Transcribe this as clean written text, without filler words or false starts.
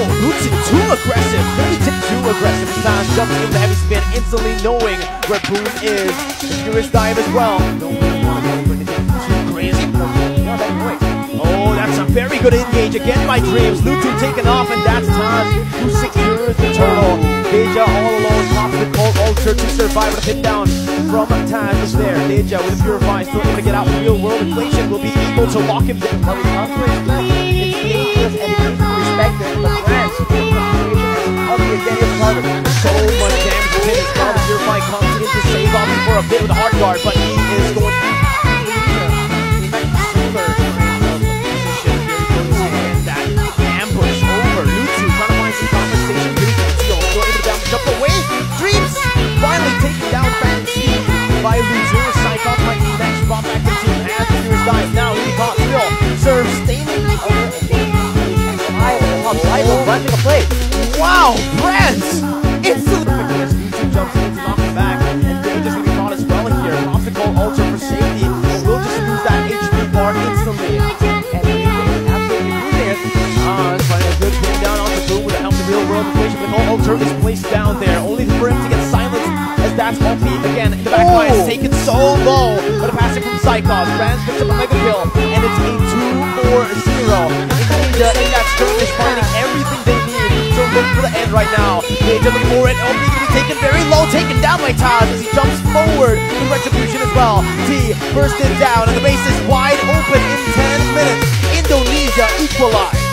Lucy, too aggressive. Too aggressive. Taz jumps into the heavy spin, instantly knowing where Boom is. Furious dive as well. No, too crazy. Oh, that's a very good engage again by Dreams. Lutu taken off, and that's Taz who secures the turtle. Deja all alone, pops the cold ultra to survive with a hit down from Taz is there. Deja with a purify, still able to get out. Real world inflation will be able to lock him down. Well, it's dangerous and it needs to be respected, but France, again, is harder. So much damage to him. Now the purify comes in to save off for a bit with a hard guard, but he is going to jump away. Dreams finally taking down Fantasy by Loser. Cyclops might be next. Brought back to the team. Has the Furious dive. Now he caught still. Serves staining. Running the play. Wow, France! Instantly. Lutu jumps in to knock him back. And Danger's gonna be caught as well here. Obstacle ultra for safety. We'll just lose that HP bar instantly. And absolutely brilliant. Finding a good pin down onto Boom with the help of the real world equation, but no ultra is placed down there. Only for him to get silenced as that's OP again. In the back line is taken so low, but a passing from Cyclops. Rans picks up a mega kill, and it's a 2-4-0. Indonesia in that skirmish finding everything they need to look for the end right now. Deja looking for it. OP gonna be taken very low, taken down by Taz as he jumps forward with Retribution as well. T bursted down, and the base is wide open in 10 minutes. Indonesia equalized.